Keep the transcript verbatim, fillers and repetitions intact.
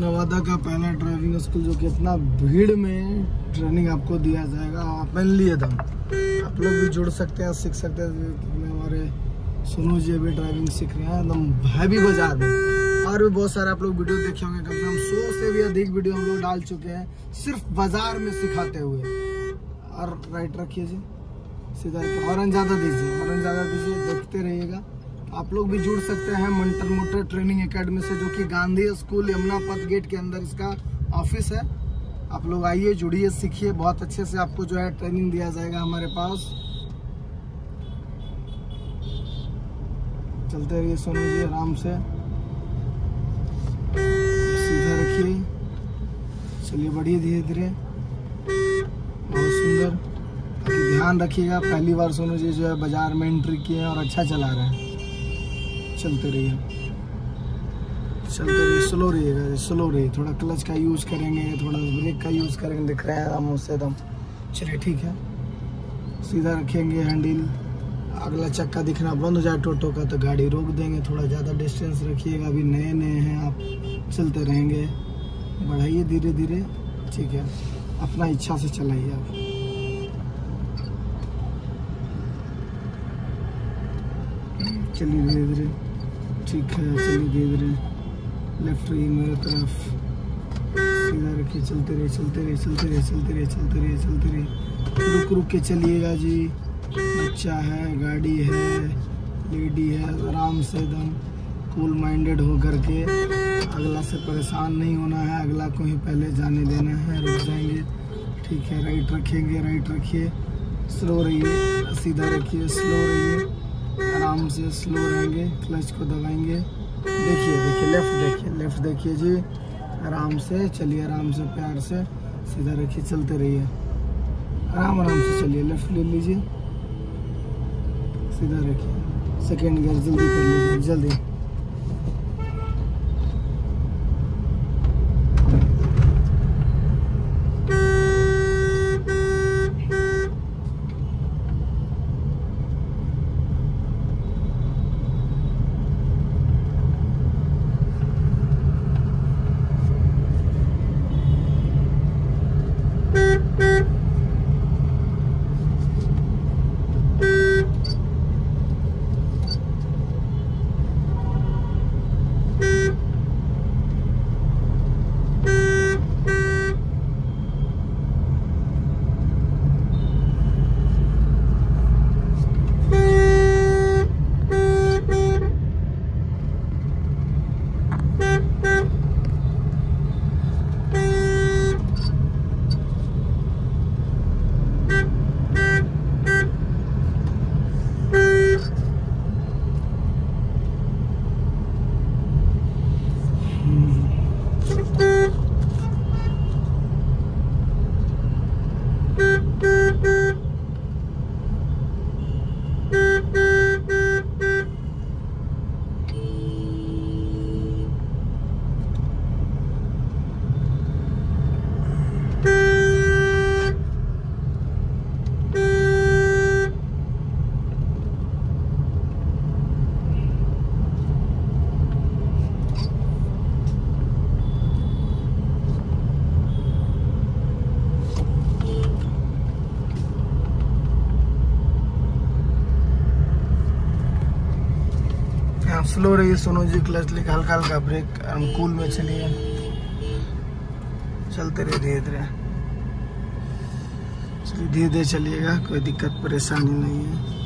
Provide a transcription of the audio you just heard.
नवादा का पहला driving school जो कि इतना भीड़ में ट्रेनिंग आपको दिया जाएगा ओपनली एकदम। आप लोग भी जुड़ सकते हैं, सीख सकते हैं। हमारे सोनू जी अभी ड्राइविंग सीख रहे हैं एकदम हैवी बाजार में। और भी बहुत सारे आप लोग वीडियो देखे होंगे, कम से कम सौ से भी अधिक वीडियो हम लोग डाल चुके हैं सिर्फ बाजार में सिखाते हुए। और राइट रखिए जी, सीधा हॉर्न ज़्यादा दीजिए, हॉर्न ज़्यादा दीजिए, देखते रहिएगा। आप लोग भी जुड़ सकते हैं मंटर मोटर ट्रेनिंग एकेडमी से, जो कि गांधी स्कूल यमुना पथ गेट के अंदर इसका ऑफिस है। आप लोग आइए, जुड़िए, सीखिए। बहुत अच्छे से आपको जो है ट्रेनिंग दिया जाएगा हमारे पास। चलते रहिए सोनू जी आराम से, सीधा रखिए, चलिए बढ़िए धीरे धीरे, बहुत सुंदर। ध्यान रखिएगा, पहली बार सोनू जी जो है बाजार में एंट्री किए हैं और अच्छा चला रहे हैं। चलते रहिए, चलते रहिए, स्लो रहिएगा, स्लो रहिए। थोड़ा क्लच का यूज करेंगे, थोड़ा ब्रेक का यूज करेंगे, दिख रहा है हम उससे एकदम। चलिए ठीक है, सीधा रखेंगे हैंडल। अगला चक्का दिखना बंद हो जाए टोटो का तो गाड़ी रोक देंगे। थोड़ा ज़्यादा डिस्टेंस रखिएगा, अभी नए नए हैं आप, चलते रहेंगे। बढ़ाइए धीरे धीरे, ठीक है, अपना इच्छा से चलाइए आप। चलिए धीरे धीरे, ठीक है, चलिए धीरे धीरे, लेफ्ट रहिए मेरे तरफ, सीधा रखिए, चलते रहिए, चलते रहिए, चलते रहिए, चलते रहिए, चलते रहिए, चलते रहिए। रुक रुक के चलिएगा जी, बच्चा है, गाड़ी है, लेडी है, आराम से एकदम कूल माइंडेड हो करके। अगला से परेशान नहीं होना है, अगला को ही पहले जाने देना है। रुक जाएंगे, ठीक है, राइट रखेंगे, राइट रखिए, स्लो रहिए, सीधा रखिए, स्लो रहिए, आराम से स्लो रहेंगे, क्लच को दबाएंगे। देखिए देखिए, लेफ्ट देखिए, लेफ्ट देखिए जी, आराम से चलिए, आराम से प्यार से सीधा रखिए, चलते रहिए, आराम आराम से चलिए। लेफ्ट ले लीजिए, सीधा रखिए, सेकेंड गियर जल्दी कर लीजिए, जल्दी। स्लो रहिए सोनू जी, क्लच लेके हल्का हल्का ब्रेक, अनुकूल में चलिए, चलते रहिए धीरे धीरे, चलिए धीरे धीरे चलिएगा, कोई दिक्कत परेशानी नहीं है।